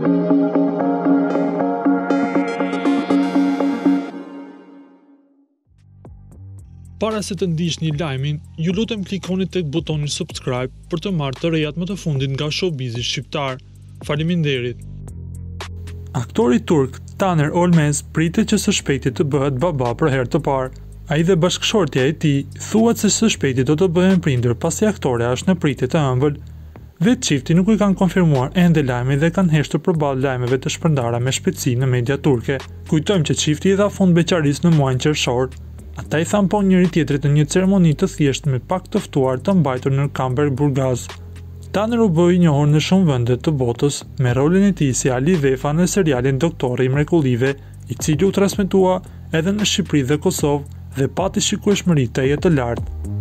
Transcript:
Para se të ndiqni lajmin, ju lutem klikoni tek butoni subscribe për të marrë të rejat më të fundit nga showbizi shqiptar. Faleminderit. Aktori turk Taner Olmez pritet që së shpejti të bëhet baba për herë të parë. Ai dhe bashkëshortja e tij thuhet se së shpejti do të bëhen prindër pasi aktorea është në pritje të ëmbël. Vetë çifti nuk i kanë konfirmuar ende lajmin dhe kanë heshtur përballë lajmeve të shpërndara me shpejtësi në media turke. Kujtojmë që çifti i dha fund beqarisë në muajin qershor. Ata i thanë po njëri tjetrit në një ceremoni të thjeshtë me pak të ftuar të mbajtur në Kamber Burgaz. Taner u bë i njohur në shumë vende të botës me rolin e tij si Ali Vefa në serialin Doktori i Mrekullive, i cili u transmetua edhe në Shqipëri dhe Kosovë dhe pati shikueshmëri të lartë.